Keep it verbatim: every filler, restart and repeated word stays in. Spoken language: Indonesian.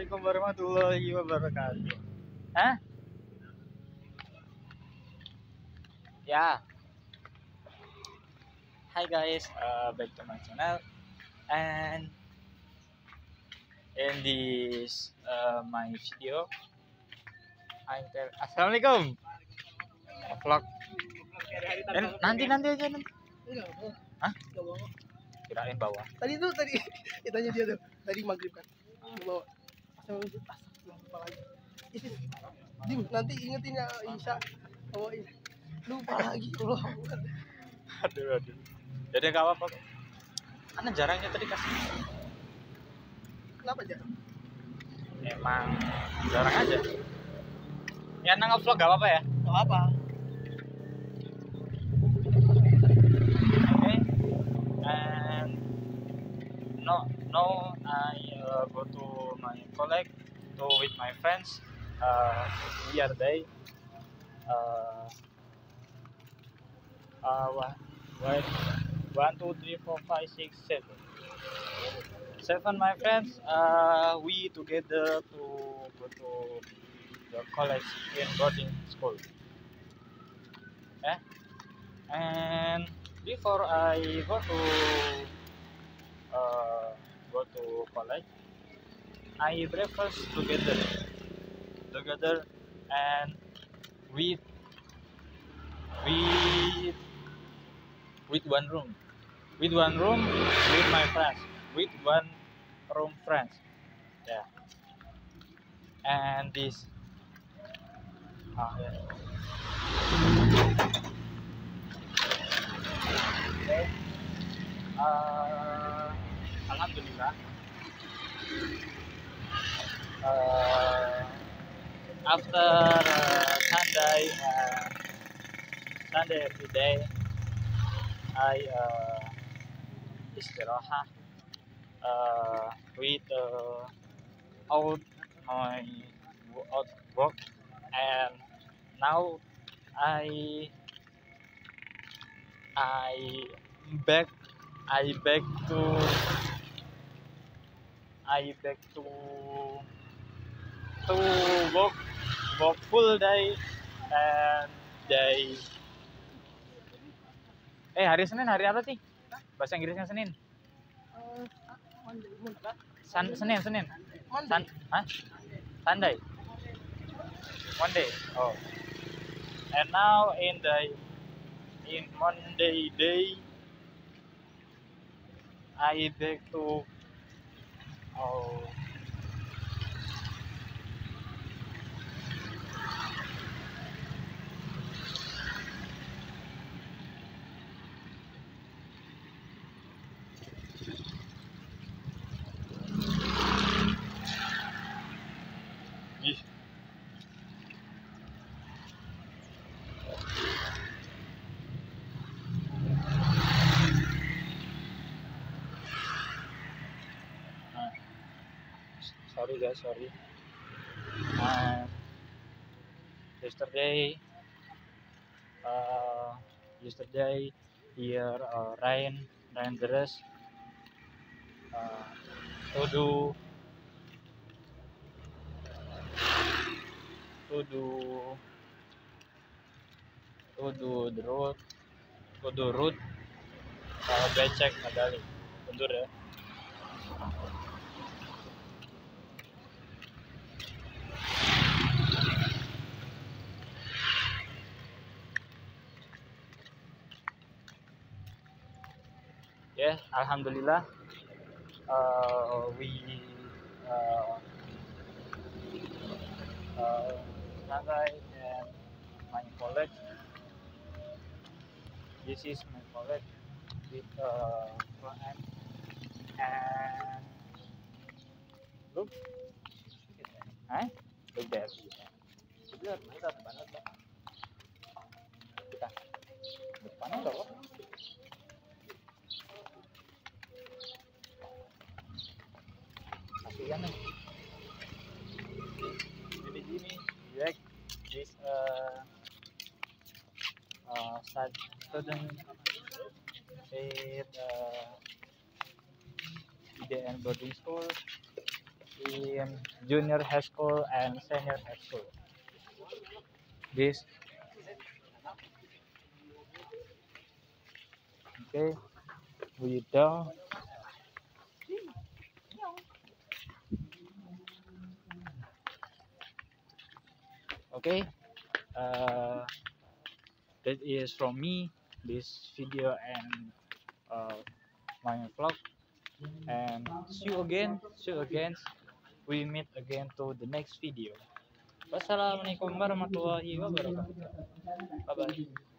Assalamualaikum warahmatullahi wabarakatuh. Hah? Ya. Hi guys, uh, back to my channel. And in this uh, my video, I tell Assalamualaikum. Vlog. Eh, nanti nanti aja nanti. Enggak mau. Hah? Enggak mau. Kirain bawah. Tadi tuh tadi ditanya dia tuh. Tadi maghrib kan. Mau bawa. Asal asal lupa lagi. Ih, Dim, nanti ingetin ya Isya bawain. Lupa lagi Allah. Aduh aduh. Jadi nggak apa-apa. Karena jarangnya tadi kasih. Kenapa jarang? Emang jarang aja. Ya nang vlog gak apa-apa ya. Enggak apa. Okay. And no no I uh, go to my college to with my friends uh, the other day. Uh, uh, one, one, one, two, three, four, five, six, seven. Seven my friends. Uh, we together to go to the college in boarding school. Yeah. And before I go to uh, go to college, I breakfast together, together, and with with with one room, with one room with my friends, with one room friends, yeah, and this. Ah, yeah. Okay. Uh, Alhamdulillah. Uh, after uh, Sunday, uh, Sunday every day, I uh, istirahat uh, with uh, out my out work, and now I I back I back to I back to to work work full day and day. Eh hari Senin hari apa sih? Bahasa Inggrisnya Senin. Eh, Monday, Monday. San, Senin Senin. Monday. San, hah? Sunday. Monday. Oh. And now in the in Monday day, I back to oh. Ih. Nah, sorry guys, sorry. Uh, yesterday, uh, yesterday here uh, rain, rain deras. Uh, to do, to do, to do the road, to do road. Uh, becek medali, mundur ya. Ya, yeah, alhamdulillah. Uh, we uh, uh, Nagai and my college. This is my college with uh, Quran and look, eh? Look there. Sebelah berat banget Pak. Kita depan enggak kok. Kasihan nih. Jadi gini, Jack, this uh, uh, student at uh, I D N boarding school in junior high school and senior high school. This okay, we done. Okay, uh, that is from me this video and uh, my vlog, and see you again see you again we meet again to the next video. Wassalamualaikum warahmatullahi wabarakatuh. Bye bye.